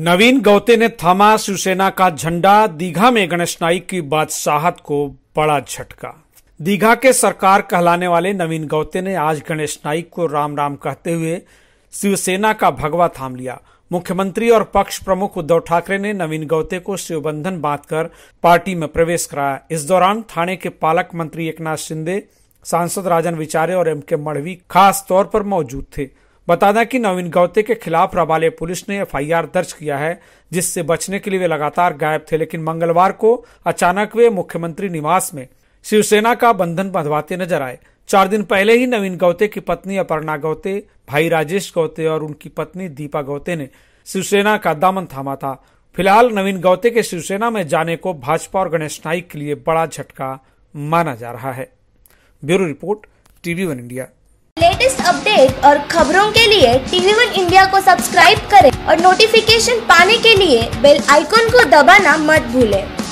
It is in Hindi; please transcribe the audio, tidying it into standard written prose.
नवीन गौते ने थामा शिवसेना का झंडा। दीघा में गणेश नाइक की बादशाहत को बड़ा झटका। दीघा के सरकार कहलाने वाले नवीन गौते ने आज गणेश नाइक को राम राम कहते हुए शिवसेना का भगवा थाम लिया। मुख्यमंत्री और पक्ष प्रमुख उद्धव ठाकरे ने नवीन गौते को शिवबंधन बांधकर पार्टी में प्रवेश कराया। इस दौरान थाने के पालक मंत्री एकनाथ शिंदे, सांसद राजन विचारे और एम.के. मढ़वी खास तौर पर मौजूद थे। बता दें कि नवीन गौते के खिलाफ रबाले पुलिस ने एफआईआर दर्ज किया है, जिससे बचने के लिए वे लगातार गायब थे। लेकिन मंगलवार को अचानक वे मुख्यमंत्री निवास में शिवसेना का बंधन बंधवाते नजर आए। 4 दिन पहले ही नवीन गौते की पत्नी अपर्णा गौते, भाई राजेश गौते और उनकी पत्नी दीपा गौते ने शिवसेना का दामन थामा था। फिलहाल नवीन गौते के शिवसेना में जाने को भाजपा और गणेश नाइक के लिए बड़ा झटका माना जा रहा है। Bureau report, TV1 India. Latest update और खबरों के लिए TV1 इंडिया को सब्सक्राइब करें और नोटिफिकेशन पाने के लिए बेल आइकॉन को दबाना मत भूलें।